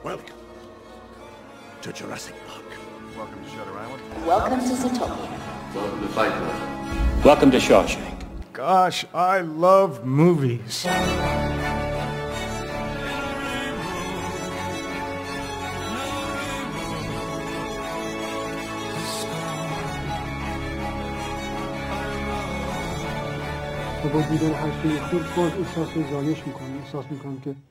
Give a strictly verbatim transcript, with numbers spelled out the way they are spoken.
Welcome to Jurassic Park. Welcome to Shutter Island. Welcome to Zootopia. Welcome to Fight Club. Welcome to Shawshank. Gosh, I love movies. با دیدن هر سوی خود باز احساس زایش میکنم. احساس میکنم که